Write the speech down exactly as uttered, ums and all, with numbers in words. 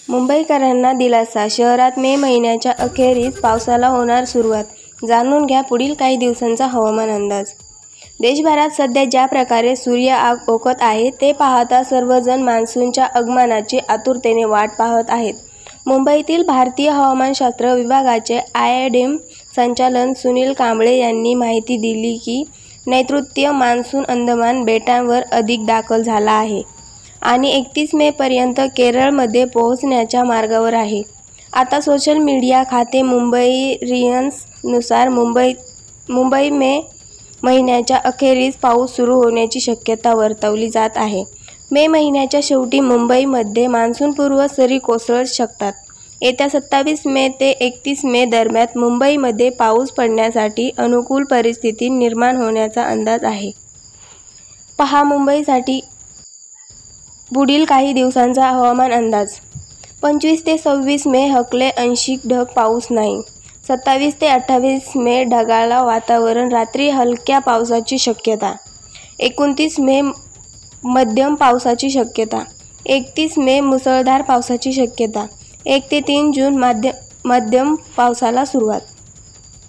मुंबईकरांना दिलासा, शहरात मे महिन्याच्या अखेरीस पावसाला होणार सुरुवात. जाणून घ्या पुढील काही दिवसांचा हवामान अंदाज. देशभरात सध्या ज्या प्रकारे सूर्य आग ओकत आहे ते पाहता सर्वजण मान्सूनच्या आगमनाची आतुरतेने वाट पाहत आहेत. मुंबईतील भारतीय हवामानशास्त्र विभागाचे आयएमडी संचालक सुनील कांबळे यांनी माहिती दिली की नैऋत्य मान्सून अंदमान बेटांवर अधिक दाखल झाला आहे आणि एकतीस मे पर्यंत केरळमध्ये पोहोचण्याच्या मार्गावर आहे. आता सोशल मीडिया खाते मुंबईरियन्स नुसार मुंबई मुंबई मे महिन्याच्या अखेरीस पाऊस सुरू होण्याची शक्यता वर्तवली जात आहे. मे महिन्याच्या शेवटी मुंबईमध्ये मान्सूनपूर्व सरी कोसळू शकतात. येत्या सत्तावीस मे ते एकतीस मे दरम्यान मुंबईमध्ये पाऊस पडण्यासाठी अनुकूल परिस्थिती निर्माण होण्याचा अंदाज आहे. पहा मुंबईसाठी पुढील काही दिवसांचा हवामान अंदाज. पंचवीस ते सव्वीस मे हकले आंशिक ढग पाऊस नाही. सत्तावीस ते अठ्ठावीस मे ढगाळ वातावरण, रात्री हलक्या पावसाची शक्यता. एकोणतीस मे मध्यम पावसाची शक्यता. एकतीस मे मुसळधार पावसाची शक्यता. एक ते तीन जून मध्य मध्यम पावसाला सुरुवात.